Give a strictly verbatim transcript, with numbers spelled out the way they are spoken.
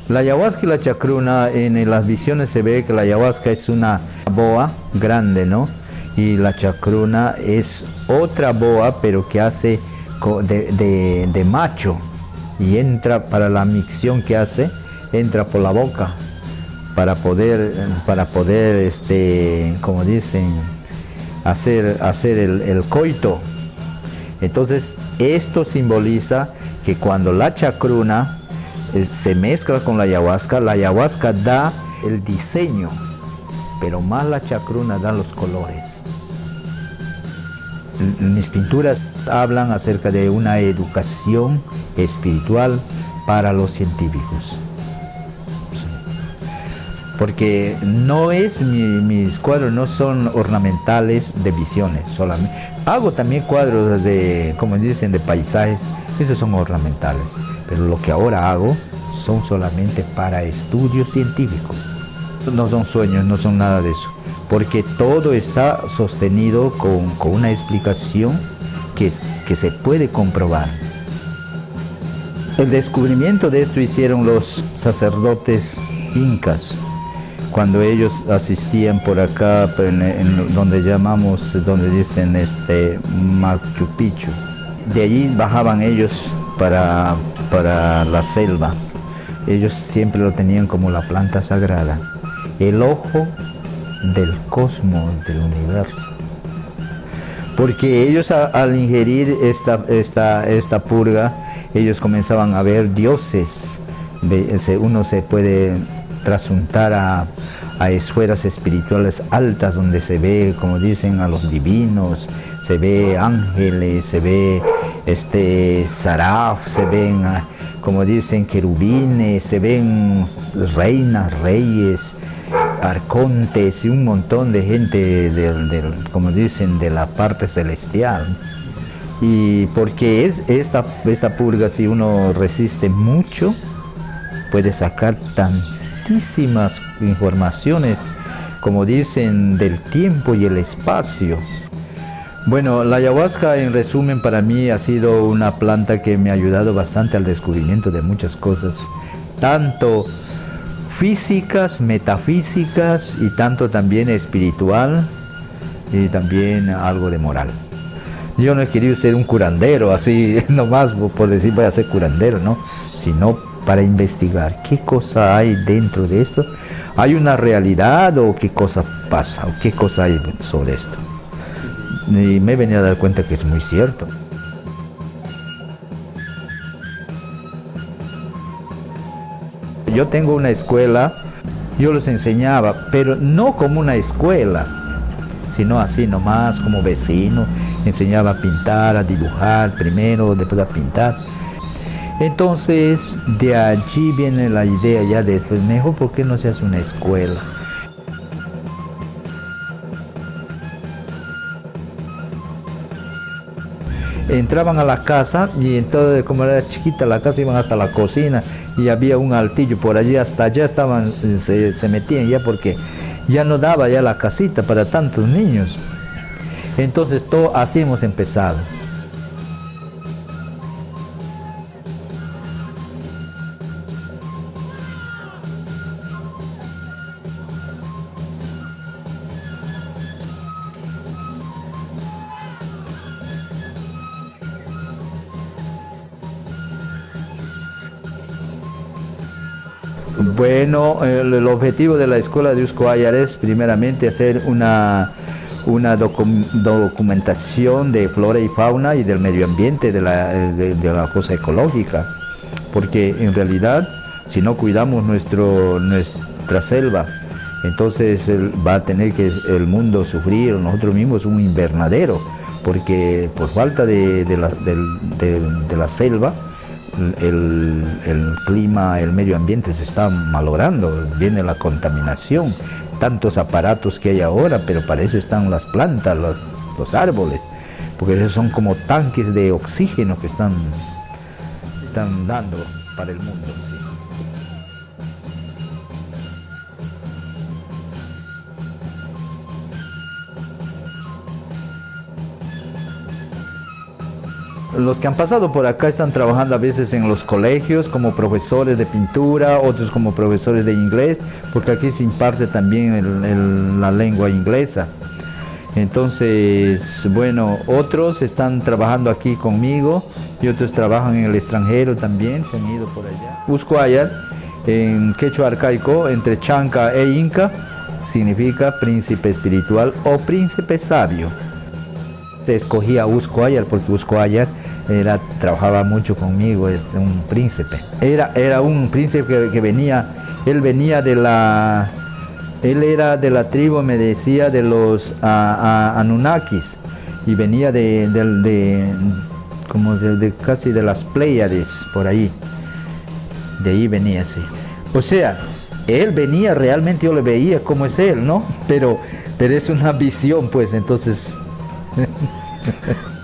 La ayahuasca y la chacruna, en las visiones se ve que la ayahuasca es una boa grande, ¿no? Y la chacruna es otra boa, pero que hace de, de, de macho, y entra para la micción que hace, entra por la boca para poder, para poder, este, como dicen, hacer, hacer el, el coito. Entonces, esto simboliza que cuando la chacruna eh, se mezcla con la ayahuasca, la ayahuasca da el diseño, pero más la chacruna da los colores. Mis pinturas hablan acerca de una educación espiritual para los científicos. Porque no es, mi, mis cuadros no son ornamentales de visiones solamente. Hago también cuadros de, como dicen, de paisajes, esos son ornamentales. Pero lo que ahora hago son solamente para estudios científicos. No son sueños, no son nada de eso. Porque todo está sostenido con, con una explicación que, que se puede comprobar. El descubrimiento de esto hicieron los sacerdotes incas, cuando ellos asistían por acá, en, en donde llamamos, donde dicen este Machu Picchu. De allí bajaban ellos para, para la selva. Ellos siempre lo tenían como la planta sagrada, el ojo del cosmos, del universo. Porque ellos a, al ingerir esta, esta, esta purga, ellos comenzaban a ver dioses. Uno se puede trasuntar a, a esferas espirituales altas donde se ve, como dicen, a los divinos, se ve ángeles, se ve este saraf, se ven, como dicen, querubines, se ven reinas, reyes, arcontes y un montón de gente, del, del, como dicen, de la parte celestial. Y porque es esta, esta purga, si uno resiste mucho, puede sacar tantísimas informaciones, como dicen, del tiempo y el espacio. Bueno, la ayahuasca, en resumen, para mí ha sido una planta que me ha ayudado bastante al descubrimiento de muchas cosas, tanto físicas, metafísicas, y tanto también espiritual, y también algo de moral. Yo no he querido ser un curandero, así nomás por decir voy a ser curandero, ¿no? Sino para investigar qué cosa hay dentro de esto. ¿Hay una realidad o qué cosa pasa o qué cosa hay sobre esto? Y me he venido a dar cuenta que es muy cierto. Yo tengo una escuela, yo los enseñaba, pero no como una escuela, sino así nomás como vecino. Enseñaba a pintar, a dibujar primero, después a pintar. Entonces, de allí viene la idea ya después, mejor, ¿por qué no se hace una escuela? Entraban a la casa y entonces, como era chiquita la casa, iban hasta la cocina y había un altillo por allí, hasta allá estaban, se, se metían ya porque ya no daba ya la casita para tantos niños. Entonces, todo así hemos empezado. Bueno, el, el objetivo de la Escuela de Ushuaia es primeramente hacer una, una docu documentación de flora y fauna y del medio ambiente, de la, de, de la cosa ecológica, porque en realidad si no cuidamos nuestro, nuestra selva, entonces el, va a tener que el mundo sufrir, nosotros mismos, un invernadero, porque por falta de, de, la, de, de, de la selva, El, el clima, el medio ambiente se está malogrando, viene la contaminación, tantos aparatos que hay ahora, pero para eso están las plantas, los, los árboles, porque esos son como tanques de oxígeno que están, están dando para el mundo. Sí. Los que han pasado por acá están trabajando a veces en los colegios como profesores de pintura, otros como profesores de inglés, porque aquí se imparte también el, el, la lengua inglesa. Entonces, bueno, otros están trabajando aquí conmigo y otros trabajan en el extranjero también, se han ido por allá. Ushuaia, en quechua arcaico, entre chanca e inca, significa príncipe espiritual o príncipe sabio. Se escogía a Ushuaia porque Ushuaia era, trabajaba mucho conmigo, es un príncipe. Era, era un príncipe que, que venía, él venía de la... Él era de la tribu, me decía, de los a, a, Anunnakis, y venía de, de, de como de, de casi de las Pléyades, por ahí. De ahí venía, sí. O sea, él venía realmente, yo le veía como es él, ¿no? Pero, pero es una visión, pues, entonces...